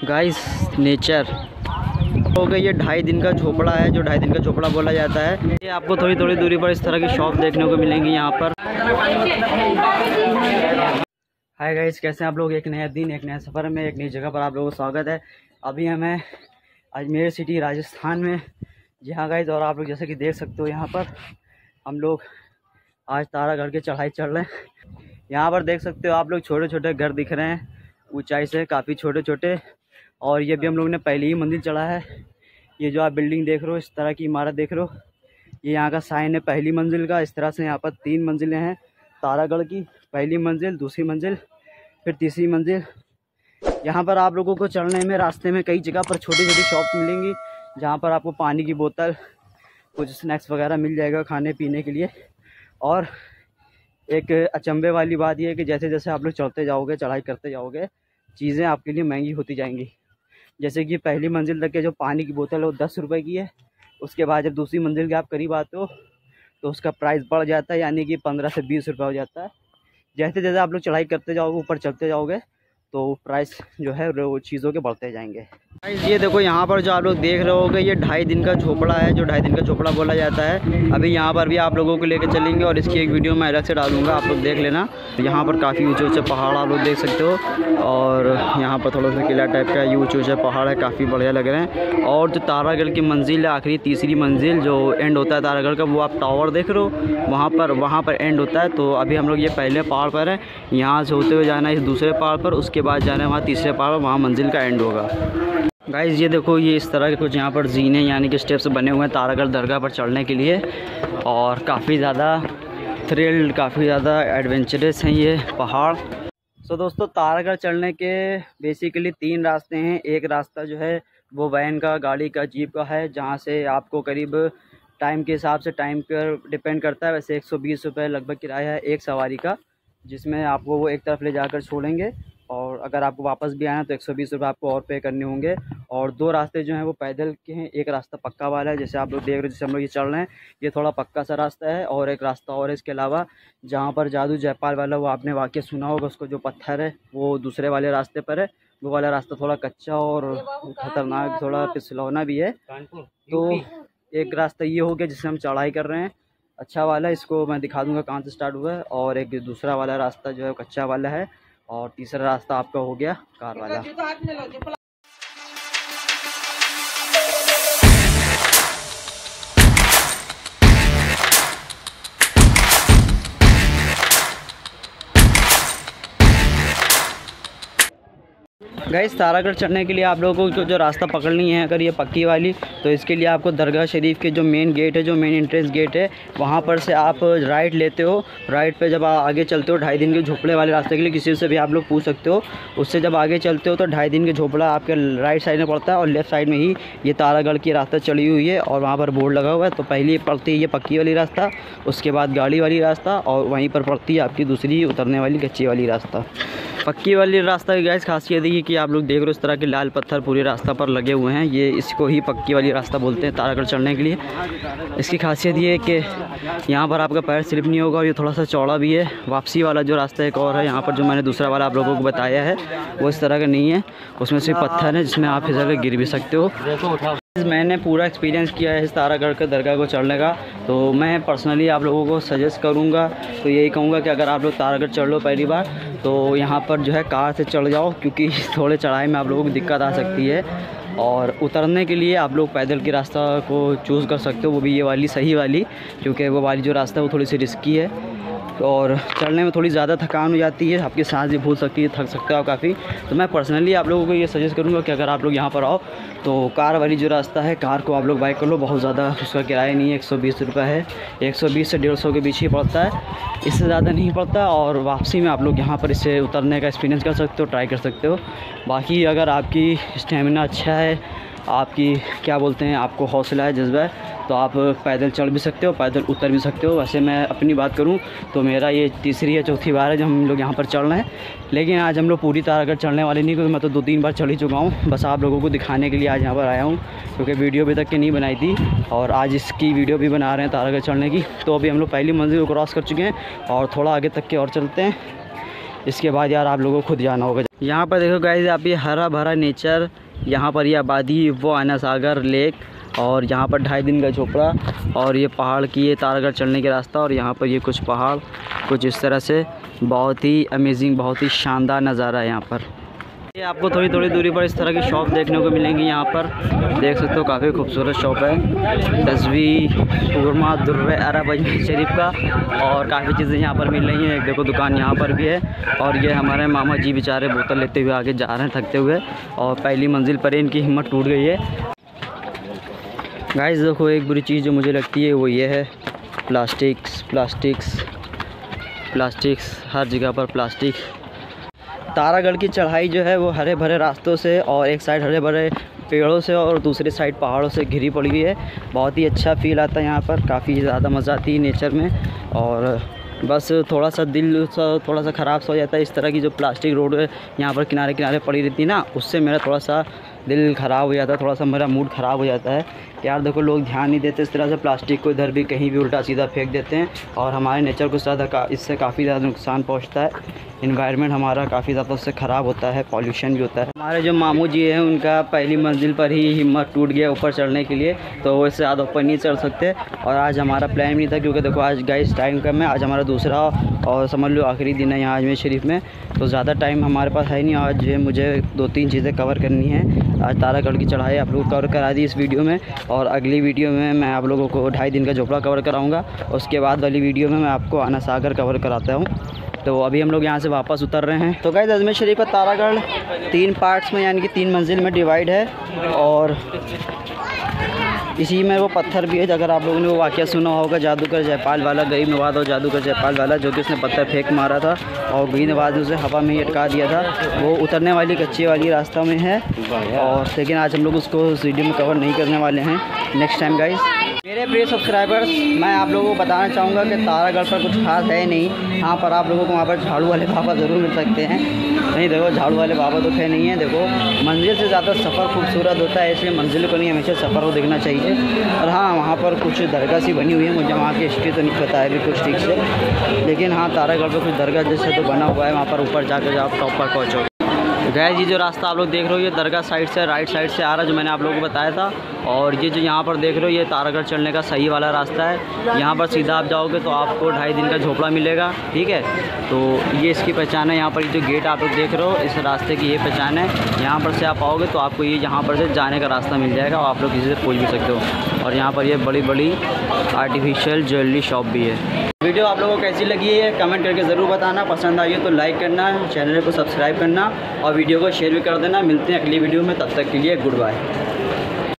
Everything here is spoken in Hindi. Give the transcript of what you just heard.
गाइस नेचर हो गई। ये 2.5 दिन का झोपड़ा है, जो 2.5 दिन का झोपड़ा बोला जाता है। ये आपको थोड़ी थोड़ी दूरी पर इस तरह की शॉप देखने को मिलेंगी यहाँ पर। हाय गाइस, कैसे हैं आप लोग। एक नया दिन, एक नया सफ़र में, एक नई जगह पर आप लोगों का स्वागत है। अभी हमें अजमेर सिटी राजस्थान में, जी हाँ गाइस, और आप लोग जैसे कि देख सकते हो यहाँ पर हम लोग आज तारागढ़ की चढ़ाई चढ़ रहे हैं। यहाँ पर देख सकते हो आप लोग छोटे छोटे घर दिख रहे हैं, ऊंचाई से काफ़ी छोटे छोटे। और ये भी हम लोग ने पहली ही मंजिल चढ़ा है। ये जो आप बिल्डिंग देख रहे हो, इस तरह की इमारत देख रहे हो, ये यहाँ का साइन है पहली मंजिल का। इस तरह से यहाँ पर 3 मंजिलें हैं तारागढ़ की। पहली मंजिल, दूसरी मंजिल, फिर तीसरी मंजिल। यहाँ पर आप लोगों को चढ़ने में रास्ते में कई जगह पर छोटी छोटी शॉप्स मिलेंगी, जहाँ पर आपको पानी की बोतल, कुछ स्नैक्स वगैरह मिल जाएगा खाने पीने के लिए। और एक अचंभे वाली बात यह है कि जैसे जैसे आप लोग चढ़ते जाओगे, चढ़ाई करते जाओगे, चीज़ें आपके लिए महंगी होती जाएंगी। जैसे कि पहली मंजिल तक के जो पानी की बोतल है वो 10 रुपये की है। उसके बाद जब दूसरी मंजिल के आप करीब आते हो तो उसका प्राइस बढ़ जाता है, यानी कि 15 से 20 रुपये हो जाता है। जैसे जैसे आप लोग चढ़ाई करते जाओगे, ऊपर चलते जाओगे, तो प्राइस जो है वो चीज़ों के बढ़ते जाएंगे। ये देखो यहाँ पर जो आप लोग देख रहे होगे, ये 2.5 दिन का झोपड़ा है, जो 2.5 दिन का झोपड़ा बोला जाता है। अभी यहाँ पर भी आप लोगों को लेकर चलेंगे और इसकी एक वीडियो मैं अलग से डालूंगा, आप लोग देख लेना। यहाँ पर काफ़ी ऊँचे ऊँचे पहाड़ आप लोग देख सकते हो, और यहाँ पर थोड़ा सा किला टाइप का, ये ऊँचे ऊँचे पहाड़ है, काफ़ी बढ़िया लग रहे हैं। और जो तारागढ़ की मंजिल है, आखिरी तीसरी मंजिल जो एंड होता है तारागढ़ का, वो आप टावर देख रहे हो, वहाँ पर एंड होता है। तो अभी हम लोग ये पहले पहाड़ पर हैं, यहाँ से होते हुए जाना है इस दूसरे पहाड़ पर, उसके बाद जाना है वहाँ तीसरे पहाड़ पर, वहाँ मंजिल का एंड होगा। गाइस ये देखो, ये इस तरह के कुछ यहाँ पर जीने यानी कि स्टेप्स बने हुए हैं तारागढ़ दरगाह पर चढ़ने के लिए। और काफ़ी ज़्यादा थ्रिल्ड, काफ़ी ज़्यादा एडवेंचरस हैं ये पहाड़। सो दोस्तों, तारागढ़ चढ़ने के बेसिकली 3 रास्ते हैं। एक रास्ता जो है वो वैन का, गाड़ी का, जीप का है, जहाँ से आपको करीब टाइम के हिसाब से, टाइम पर डिपेंड करता है, वैसे 120 रुपये लगभग किराया है एक सवारी का, जिसमें आपको वो एक तरफ ले जाकर छोड़ेंगे। और अगर आपको वापस भी आना तो 120 रुपये आपको और पे करने होंगे। और 2 रास्ते जो हैं वो पैदल के हैं। एक रास्ता पक्का वाला है, जैसे आप लोग देख रहे हो, जैसे हम लोग ये चढ़ रहे हैं, ये थोड़ा पक्का सा रास्ता है। और एक रास्ता और है इसके अलावा, जहाँ पर जादू जयपाल वाला, वो आपने वाक़या सुना होगा, उसको जो पत्थर है वो दूसरे वाले रास्ते पर है। वो वाला रास्ता थोड़ा कच्चा और ख़तरनाक, थोड़ा फिसलौना भी है। तो एक रास्ता ये हो गया जिससे हम चढ़ाई कर रहे हैं, अच्छा वाला, इसको मैं दिखा दूँगा कहाँ से स्टार्ट हुआ है। और एक दूसरा वाला रास्ता जो है कच्चा वाला है। और तीसरा रास्ता आपका हो गया कार वाला। गाइस तारागढ़ चढ़ने के लिए आप लोगों को जो रास्ता पकड़नी है, अगर ये पक्की वाली, तो इसके लिए आपको दरगाह शरीफ के जो मेन गेट है, जो मेन एंट्रेंस गेट है, वहाँ पर से आप राइट लेते हो। राइट पे जब आप आगे चलते हो 2.5 दिन के झोपड़े वाले रास्ते के लिए, किसी से भी आप लोग पूछ सकते हो, उससे जब आगे चलते हो तो 2.5 दिन के झोपड़ा आपके राइट साइड में पड़ता है, और लेफ्ट साइड में ही ये तारागढ़ की रास्ता चली हुई है, और वहाँ पर बोर्ड लगा हुआ है। तो पहले पड़ती है ये पक्की वाली रास्ता, उसके बाद गाड़ी वाली रास्ता, और वहीं पर पड़ती है आपकी दूसरी उतरने वाली कच्ची वाली रास्ता। पक्की वाली रास्ता की गाइस खासियत ये कि आप लोग देख रहे हो इस तरह के लाल पत्थर पूरे रास्ता पर लगे हुए हैं, ये इसको ही पक्की वाली रास्ता बोलते हैं तारागढ़ चढ़ने के लिए। इसकी खासियत ये है कि यहाँ पर आपका पैर स्लिप नहीं होगा, और ये थोड़ा सा चौड़ा भी है। वापसी वाला जो रास्ता एक और है यहाँ पर, जो मैंने दूसरा वाला आप लोगों को बताया है, वो इस तरह का नहीं है, उसमें सिर्फ पत्थर है जिसमें आप फिसल कर गिर भी सकते हो। मैंने पूरा एक्सपीरियंस किया है इस तारागढ़ के दरगाह को चढ़ने का, तो मैं पर्सनली आप लोगों को सजेस्ट करूंगा, तो यही कहूंगा कि अगर आप लोग तारागढ़ चढ़ लो पहली बार, तो यहाँ पर जो है कार से चढ़ जाओ, क्योंकि थोड़े चढ़ाई में आप लोगों को दिक्कत आ सकती है। और उतरने के लिए आप लोग पैदल के रास्ता को चूज़ कर सकते हो, वो भी ये वाली सही वाली, क्योंकि वो वाली जो रास्ता है वो थोड़ी सी रिस्की है, और चढ़ने में थोड़ी ज़्यादा थकान हो जाती है, आपकी सांस भी फूल सकती है, थक सकते हो आप काफ़ी। तो मैं पर्सनली आप लोगों को ये सजेस्ट करूँगा कि अगर आप लोग यहाँ पर आओ तो कार वाली जो रास्ता है, कार को आप लोग बाइक कर लो। बहुत ज़्यादा उसका किराया नहीं है, 120 रुपये है, 120 से 150 के बीच ही पड़ता है, इससे ज़्यादा नहीं पड़ता। और वापसी में आप लोग यहाँ पर इससे उतरने का एक्सपीरियंस कर सकते हो, ट्राई कर सकते हो। बाकी अगर आपकी स्टेमिना अच्छा है, आपकी क्या बोलते हैं, आपको हौसला है, जज्बा है, तो आप पैदल चढ़ भी सकते हो, पैदल उतर भी सकते हो। वैसे मैं अपनी बात करूं तो मेरा ये तीसरी या चौथी बार है जब हम लोग यहाँ पर चढ़ रहे हैं, लेकिन आज हम लोग पूरी तारागढ़ चढ़ने वाले नहीं, क्योंकि मैं तो 2-3 बार चढ़ ही चुका हूँ। बस आप लोगों को दिखाने के लिए आज यहाँ पर आया हूँ, क्योंकि वीडियो अभी तक की नहीं बनाई थी, और आज इसकी वीडियो भी बना रहे हैं तारागढ़ चढ़ने की। तो अभी हम लोग पहली मंजिल को क्रॉस कर चुके हैं, और थोड़ा आगे तक के और चलते हैं। इसके बाद यार आप लोगों को खुद जाना होगा। यहाँ पर देखो गाइस आप ये हरा भरा नेचर, यहाँ पर ये आबादी, वो आना सागर लेक, और यहाँ पर 2.5 दिन का झोपड़ा, और ये पहाड़ की ये तारागढ़ चढ़ने का रास्ता, और यहाँ पर ये कुछ पहाड़ कुछ इस तरह से। बहुत ही अमेजिंग, बहुत ही शानदार नज़ारा है यहाँ पर। ये आपको थोड़ी थोड़ी दूरी पर इस तरह की शॉप देखने को मिलेंगी। यहाँ पर देख सकते हो काफ़ी खूबसूरत शॉप है। तस्वीर खुरमा दुर्र अरब अजमेर शरीफ का, और काफ़ी चीज़ें यहाँ पर मिल रही हैं। एक देखो दुकान यहाँ पर भी है, और ये हमारे मामा जी बेचारे बोतल लेते हुए आगे जा रहे हैं थकते हुए, और पहली मंजिल पर इनकी हिम्मत टूट गई है। गाइस देखो एक बुरी चीज़ जो मुझे लगती है वो ये है प्लास्टिक्स हर जगह पर प्लास्टिक। तारागढ़ की चढ़ाई जो है वो हरे भरे रास्तों से, और एक साइड हरे भरे पेड़ों से और दूसरी साइड पहाड़ों से घिरी पड़ी हुई है। बहुत ही अच्छा फील आता है यहाँ पर, काफ़ी ज़्यादा मज़ा आती है नेचर में। और बस थोड़ा सा दिल थोड़ा सा ख़राब सा हो जाता है, इस तरह की जो प्लास्टिक रोड यहाँ पर किनारे किनारे पड़ी रहती है ना, उससे मेरा थोड़ा सा दिल ख़राब हो जाता है, थोड़ा सा मेरा मूड ख़राब हो जाता है। यार देखो लोग ध्यान नहीं देते इस तरह से, प्लास्टिक को इधर भी कहीं भी उल्टा सीधा फेंक देते हैं, और हमारे नेचर को ज़्यादा इससे काफ़ी ज़्यादा नुकसान पहुंचता है। इन्वायरमेंट हमारा काफ़ी ज़्यादा उससे ख़राब होता है, पॉल्यूशन भी होता है। हमारे जो मामू जी हैं उनका पहली मंजिल पर ही हिम्मत टूट गया ऊपर चढ़ने के लिए, तो वो इससे ज़्यादा ऊपर नहीं चढ़ सकते। और आज हमारा प्लान नहीं था, क्योंकि देखो आज गाइस टाइम कम है, आज हमारा दूसरा और समझ लो आखिरी दिन है यहाँ अजमेर शरीफ में, तो ज़्यादा टाइम हमारे पास है नहीं। आज मुझे 2-3 चीज़ें कवर करनी है। आज तारागढ़ की चढ़ाई आप लोग कवर करा दी इस वीडियो में, और अगली वीडियो में मैं आप लोगों को 2.5 दिन का झोपड़ा कवर कराऊंगा। उसके बाद वाली वीडियो में मैं आपको आना सागर कवर कराता हूँ। तो अभी हम लोग यहाँ से वापस उतर रहे हैं। तो गाइस अजमेर शरीफ का तारागढ़ 3 पार्ट्स में यानी कि 3 मंजिल में डिवाइड है, और इसी में वो पत्थर भी है। अगर आप लोगों ने वो वाक़या सुना होगा जादूगर जयपाल वाला, गरीब नवाज और जादूगर जयपाल वाला, जो कि उसने पत्थर फेंक मारा था और गरीब नवाज ने उसे हवा में ही अटका दिया था, वो उतरने वाली कच्ची वाली रास्ता में है। और लेकिन आज हम लोग उसको उस वीडियो में कवर नहीं करने वाले हैं, नेक्स्ट टाइम गाइस। मेरे प्रिय सब्सक्राइबर्स, मैं आप लोगों को बताना चाहूँगा कि तारागढ़ पर कुछ खास है नहीं। यहाँ पर आप लोगों को वहाँ पर झाड़ू वाले बाबा ज़रूर मिल सकते हैं। नहीं देखो झाड़ू वाले बाबा तो खैर नहीं है। देखो मंजिल से ज़्यादा सफ़र खूबसूरत होता है, इसलिए मंजिल को नहीं हमेशा सफ़र को देखना चाहिए। और हाँ वहाँ पर कुछ दरगाह सी बनी हुई है, मुझे वहाँ की हिस्ट्री तो नहीं पता है अभी कुछ ठीक से, लेकिन हाँ तारागढ़ पर कुछ दरगाह जैसे तो बना हुआ है। वहाँ पर ऊपर जाकर आप टॉप पर पहुँचो। गैस ये जो रास्ता आप लोग देख रहे हो ये दरगाह साइड से राइट साइड से आ रहा है, जो मैंने आप लोगों को बताया था। और ये जो यहाँ पर देख रहे हो ये तारागढ़ चढ़ने का सही वाला रास्ता है। यहाँ पर सीधा आप जाओगे तो आपको 2.5 दिन का झोपड़ा मिलेगा, ठीक है। तो ये इसकी पहचान है। यहाँ पर जो गेट आप लोग देख रहे हो इस रास्ते की ये पहचान है। यहाँ पर से आप आओगे तो आपको ये यहाँ पर से जाने का रास्ता मिल जाएगा, और आप लोग किसी से पूछ भी सकते हो। और यहाँ पर ये बड़ी बड़ी आर्टिफिशियल ज्वेलरी शॉप भी है। वीडियो आप लोगों को कैसी लगी है कमेंट करके ज़रूर बताना। पसंद आई हो तो लाइक करना, चैनल को सब्सक्राइब करना, और वीडियो को शेयर भी कर देना। मिलते हैं अगली वीडियो में, तब तक के लिए गुड बाय।